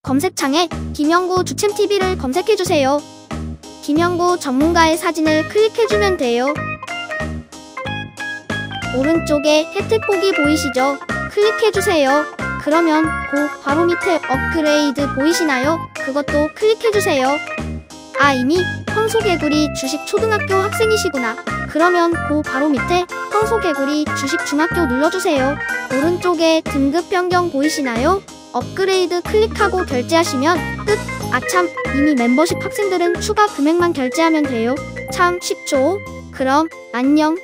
검색창에 김영구 주챔TV를 검색해주세요. 김영구 전문가의 사진을 클릭해주면 돼요. 오른쪽에 혜택 보기 보이시죠? 클릭해주세요. 그러면 바로 밑에 업그레이드 보이시나요? 그것도 클릭해주세요. 아, 이미 황소개구리 주식 초등학교 학생이시구나. 그러면 바로 밑에 황소개구리 주식 중학교 눌러주세요. 오른쪽에 등급 변경 보이시나요? 업그레이드 클릭하고 결제하시면 끝! 아참, 이미 멤버십 학생들은 추가 금액만 결제하면 돼요. 참 쉽죠? 그럼 안녕.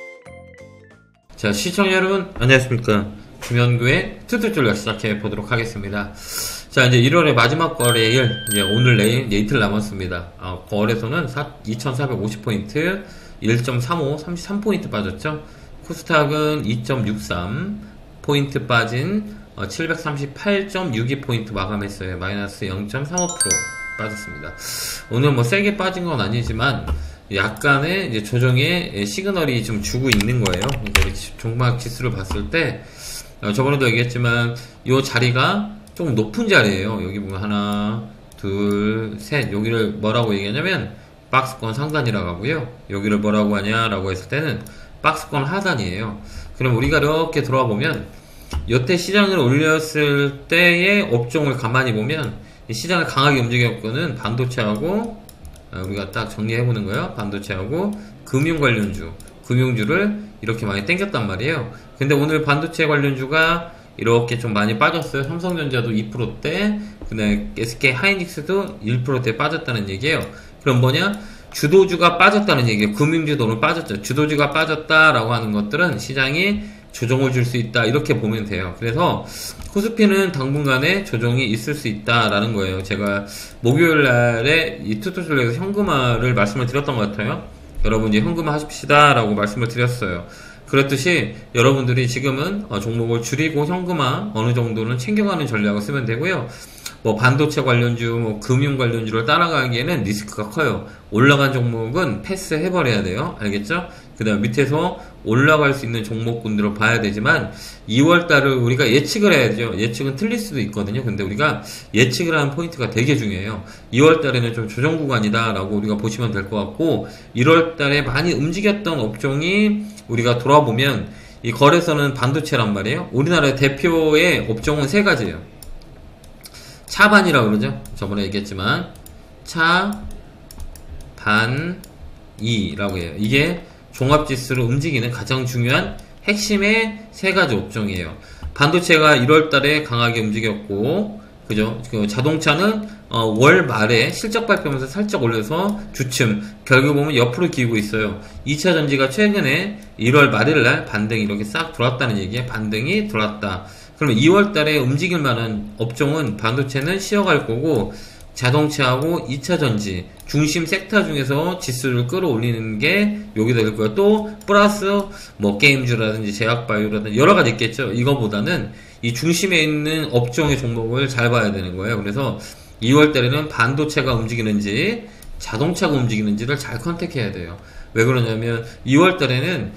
자, 시청자 여러분 안녕하십니까. 김현구의 투투 전략 시작해 보도록 하겠습니다. 자, 이제 1월의 마지막 거래일, 이제 오늘 내일 이틀 남았습니다. 거래소는 2450포인트, 1.35, 33포인트 빠졌죠. 코스닥은 2.63포인트 빠진 738.62포인트 마감했어요. 마이너스 0.35% 빠졌습니다. 오늘 뭐 세게 빠진 건 아니지만 약간의 이제 조정의 시그널이 좀 주고 있는 거예요. 우리 종막 지수를 봤을 때 저번에도 얘기했지만 이 자리가 좀 높은 자리예요. 여기 보면 하나, 둘, 셋. 여기를 뭐라고 얘기하냐면 박스권 상단이라고 하고요. 여기를 뭐라고 하냐라고 했을 때는 박스권 하단이에요. 그럼 우리가 이렇게 들어와 보면 여태 시장을 올렸을 때의 업종을 가만히 보면 시장을 강하게 움직였고는 반도체하고 우리가 딱 정리해보는 거예요. 반도체하고 금융 관련주, 금융주를 이렇게 많이 땡겼단 말이에요. 근데 오늘 반도체 관련주가 이렇게 좀 많이 빠졌어요. 삼성전자도 2%대, 그다음에 SK 하이닉스도 1%대 빠졌다는 얘기예요. 그럼 뭐냐? 주도주가 빠졌다는 얘기예요. 금융주도 오늘 빠졌죠. 주도주가 빠졌다라고 하는 것들은 시장이 조정을 줄 수 있다, 이렇게 보면 돼요. 그래서 코스피는 당분간에 조정이 있을 수 있다라는 거예요. 제가 목요일날에 이 투투술에서 현금화를 말씀을 드렸던 것 같아요. 여러분 이제 현금화 하십시다 라고 말씀을 드렸어요. 그렇듯이 여러분들이 지금은 종목을 줄이고 현금화 어느 정도는 챙겨가는 전략을 쓰면 되고요. 뭐 반도체 관련주, 뭐 금융 관련주를 따라가기에는 리스크가 커요. 올라간 종목은 패스해버려야 돼요. 알겠죠? 그 다음 밑에서 올라갈 수 있는 종목군들을 봐야 되지만 2월달을 우리가 예측을 해야죠. 예측은 틀릴 수도 있거든요. 근데 우리가 예측을 하는 포인트가 되게 중요해요. 2월달에는 좀 조정 구간이다 라고 우리가 보시면 될 것 같고, 1월달에 많이 움직였던 업종이 우리가 돌아보면 이 거래소는 반도체란 말이에요. 우리나라의 대표의 업종은 세 가지예요. 차반이라고 그러죠. 저번에 얘기했지만 차, 반, 이라고 해요. 이게 종합지수를 움직이는 가장 중요한 핵심의 세 가지 업종이에요. 반도체가 1월달에 강하게 움직였고, 그죠? 자동차는 월 말에 실적 발표하면서 살짝 올려서 주춤, 결국 보면 옆으로 기우고 있어요. 2차 전지가 최근에 1월 말일날 반등이 이렇게 싹 돌았다는 얘기에 반등이 돌았다. 그러면 2월달에 움직일 만한 업종은 반도체는 쉬어갈 거고, 자동차하고 2차 전지 중심 섹터 중에서 지수를 끌어올리는 게 여기 될 거예요. 또 플러스 뭐 게임주라든지 제약바이오라든지 여러 가지 있겠죠. 이거보다는 이 중심에 있는 업종의 종목을 잘 봐야 되는 거예요. 그래서 2월달에는 반도체가 움직이는지 자동차가 움직이는지를 잘 컨택해야 돼요. 왜 그러냐면 2월달에는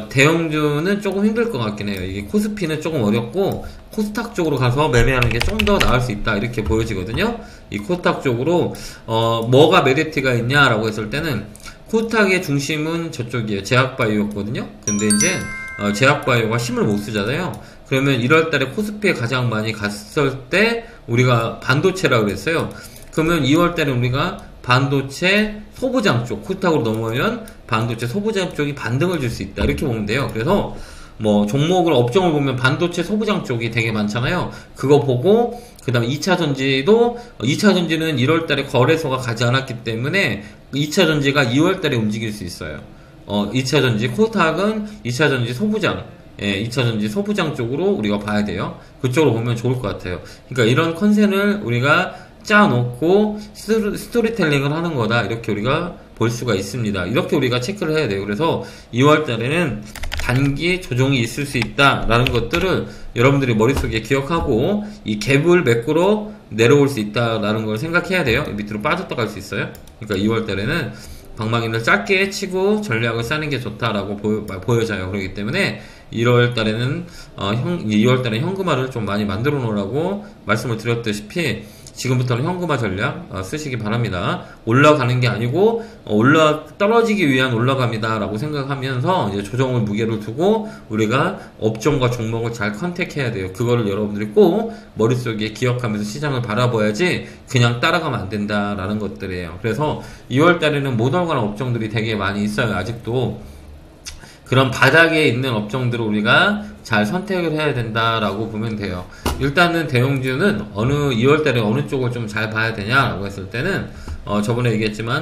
대형주는 조금 힘들 것 같긴 해요. 이게 코스피는 조금 어렵고 코스닥 쪽으로 가서 매매하는 게 좀 더 나을 수 있다, 이렇게 보여지거든요. 이 코스닥 쪽으로 뭐가 메리트가 있냐라고 했을 때는 코스닥의 중심은 저쪽이에요. 제약바이오였거든요. 근데 이제 제약바이오가 힘을 못 쓰잖아요. 그러면 1월달에 코스피에 가장 많이 갔을 때 우리가 반도체라고 그랬어요. 그러면 2월달에 우리가 반도체 소부장 쪽, 코스닥으로 넘어오면 반도체 소부장 쪽이 반등을 줄 수 있다, 이렇게 보면 돼요. 그래서 뭐 종목을, 업종을 보면 반도체 소부장 쪽이 되게 많잖아요. 그거 보고 그 다음에 2차전지도 2차전지는 1월달에 거래소가 가지 않았기 때문에 2차전지가 2월달에 움직일 수 있어요. 2차전지, 코스닥은 2차전지 소부장, 2차전지 소부장 쪽으로 우리가 봐야 돼요. 그쪽으로 보면 좋을 것 같아요. 그러니까 이런 컨셉을 우리가 짜놓고 스토리텔링을 하는 거다, 이렇게 우리가 볼 수가 있습니다. 이렇게 우리가 체크를 해야 돼요. 그래서 2월달에는 단기 조정이 있을 수 있다라는 것들을 여러분들이 머릿속에 기억하고 이 갭을 메꾸러 내려올 수 있다라는 걸 생각해야 돼요. 밑으로 빠졌다 갈 수 있어요. 그러니까 2월달에는 방망이를 짧게 치고 전략을 짜는 게 좋다라고 보여져요. 그렇기 때문에 2월달에는 2월달에 현금화를 좀 많이 만들어 놓으라고 말씀을 드렸다시피 지금부터는 현금화 전략 쓰시기 바랍니다. 올라가는 게 아니고 떨어지기 위한 올라갑니다 라고 생각하면서 이제 조정을 무게를 두고 우리가 업종과 종목을 잘 컨택해야 돼요. 그거를 여러분들이 꼭 머릿속에 기억하면서 시장을 바라봐야지 그냥 따라가면 안 된다라는 것들이에요. 그래서 2월달에는 못 올라가는 업종들이 되게 많이 있어요. 아직도 그런 바닥에 있는 업종들을 우리가 잘 선택을 해야 된다라고 보면 돼요. 일단은 대형주는 2월달에 어느 쪽을 좀 잘 봐야 되냐라고 했을 때는 저번에 얘기했지만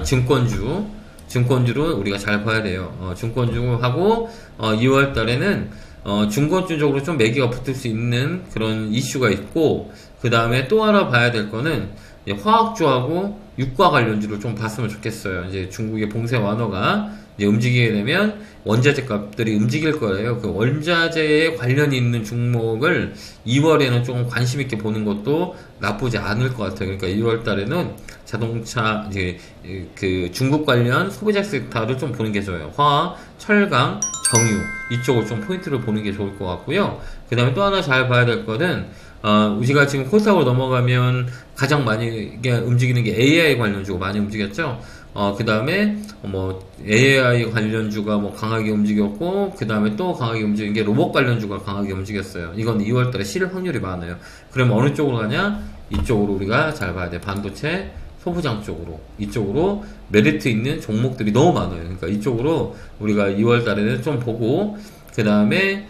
증권주를 우리가 잘 봐야 돼요. 증권주하고 2월달에는 중건주 쪽으로 좀 매기가 붙을 수 있는 그런 이슈가 있고, 그 다음에 또 하나 봐야 될 거는 화학주하고 유가 관련주를 좀 봤으면 좋겠어요. 이제 중국의 봉쇄 완화가 이제 움직이게 되면 원자재 값들이 움직일 거예요. 그 원자재에 관련이 있는 종목을 2월에는 조금 관심 있게 보는 것도 나쁘지 않을 것 같아요. 그러니까 2월 달에는 자동차, 이제 그 중국 관련 소비자 섹터를 좀 보는 게 좋아요. 화학, 철강, 정유 이쪽을 좀 포인트를 보는 게 좋을 것 같고요. 그 다음에 또 하나 잘 봐야 될 거는 우리가 지금 코스닥으로 넘어가면 가장 많이 움직이는 게 AI 관련주가 많이 움직였죠. 그 다음에 AI 관련주가 강하게 움직였고, 그 다음에 또 강하게 움직인 게 로봇 관련주가 강하게 움직였어요. 이건 2월달에 실을 확률이 많아요. 그러면 어느 쪽으로 가냐? 이쪽으로 우리가 잘 봐야 돼. 반도체, 소부장 쪽으로. 이쪽으로 메리트 있는 종목들이 너무 많아요. 그러니까 이쪽으로 우리가 2월달에는 좀 보고, 그 다음에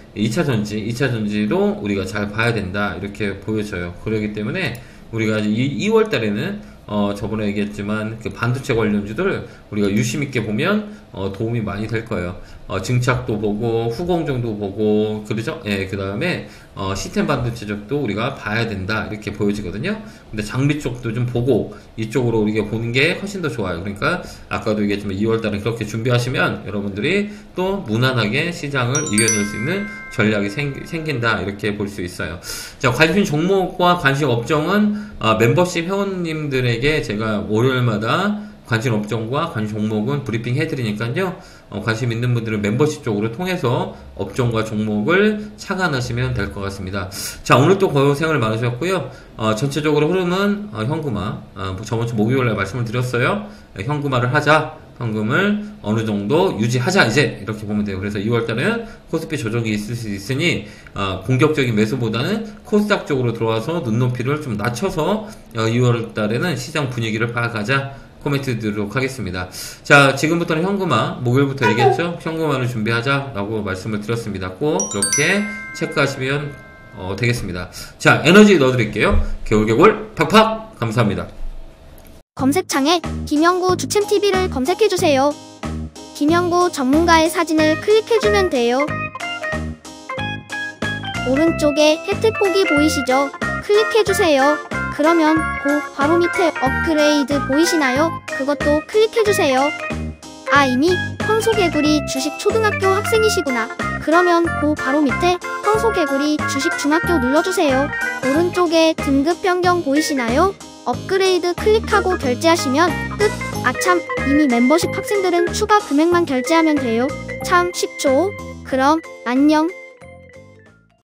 2차전지도 우리가 잘 봐야 된다 이렇게 보여져요. 그렇기 때문에 우리가 2월 달에는 저번에 얘기했지만 그 반도체 관련주들 우리가 유심 있게 보면 도움이 많이 될 거예요. 증착도 보고 후공정도 보고, 그러죠? 예, 그 다음에 시스템 반도체 쪽도 우리가 봐야 된다 이렇게 보여지거든요. 근데 장비 쪽도 좀 보고 이쪽으로 우리가 보는 게 훨씬 더 좋아요. 그러니까 아까도 얘기했지만 2월달에 그렇게 준비하시면 여러분들이 또 무난하게 시장을 이겨낼 수 있는 전략이 생긴다 이렇게 볼 수 있어요. 자, 관심 종목과 관심 업종은 멤버십 회원님들에게 제가 월요일마다 관심 업종과 관심 종목은 브리핑 해드리니까요. 관심 있는 분들은 멤버십 쪽으로 통해서 업종과 종목을 착안하시면 될 것 같습니다. 자, 오늘 또 고생을 많으셨고요. 전체적으로 흐름은 현금화. 저번 주 목요일에 말씀을 드렸어요. 현금화를 하자. 현금을 어느 정도 유지하자, 이제 이렇게 보면 돼요. 그래서 2월달에는 코스피 조정이 있을 수 있으니 공격적인 매수보다는 코스닥 쪽으로 들어와서 눈높이를 좀 낮춰서 2월달에는 시장 분위기를 파악하자 코멘트 드리도록 하겠습니다. 자, 지금부터는 현금화, 목요일부터 얘기했죠? 현금화를 준비하자라고 말씀을 드렸습니다. 꼭 이렇게 체크하시면 되겠습니다. 자, 에너지 넣어드릴게요. 개울개굴 팍팍. 감사합니다. 검색창에 김영구 주챔TV를 검색해주세요. 김영구 전문가의 사진을 클릭해주면 돼요. 오른쪽에 혜택 보기 보이시죠? 클릭해주세요. 그러면 바로 밑에 업그레이드 보이시나요? 그것도 클릭해주세요. 이미 황소개구리 주식 초등학교 학생이시구나. 그러면 바로 밑에 황소개구리 주식 중학교 눌러주세요. 오른쪽에 등급 변경 보이시나요? 업그레이드 클릭하고 결제하시면 끝! 아참, 이미 멤버십 학생들은 추가 금액만 결제하면 돼요. 참 쉽죠? 그럼 안녕.